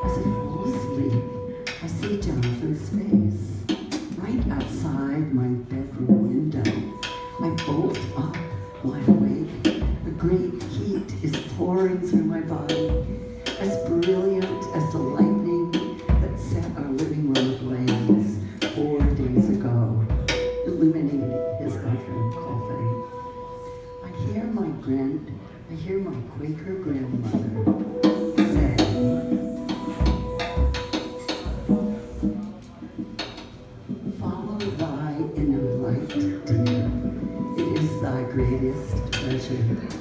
As I fall asleep, I see Jonathan's face right outside my bedroom window. I bolt up, wide awake. A great heat is pouring through my body, as brilliant as the lightning that set our living room ablaze 4 days ago, illuminating his bedroom coffin. I hear my Quaker grandmother say, "Follow thy inner light, dear. It is thy greatest treasure."